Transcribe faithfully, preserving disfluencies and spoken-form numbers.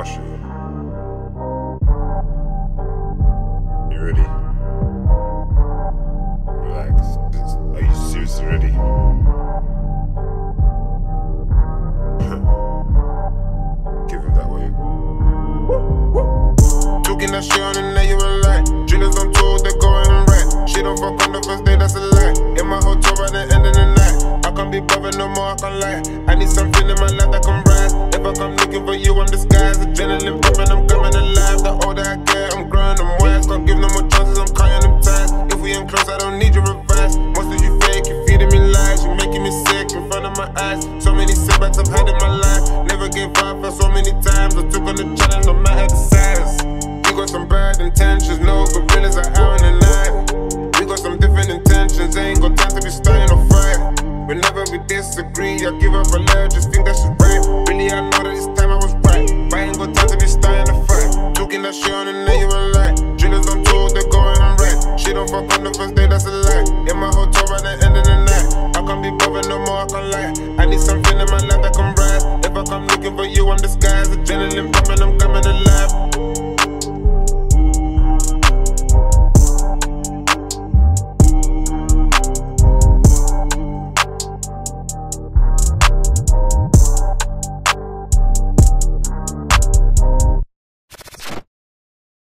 Marshall. You ready? Relax. Are you seriously ready? Give him that wave. Talking that shit on the night, you a lie. Drillers on tour, they're going right. Shit don't fuck on the first day, that's a lie. In my hotel by the end of the night. I can't be bothered no more, I can't lie. I need something in my life that can rise. If I come looking for you, I'm disguised. Adrenaline popping, I'm coming alive. The older I get, I'm growing, I'm wise. Can't give no more chances, I'm cutting them ties. If we ain't close, I don't need your advice. Most of you fake, you're feeding me lies. You're making me sick in front of my eyes. So many setbacks I've had in my life. Never gave up for so many times.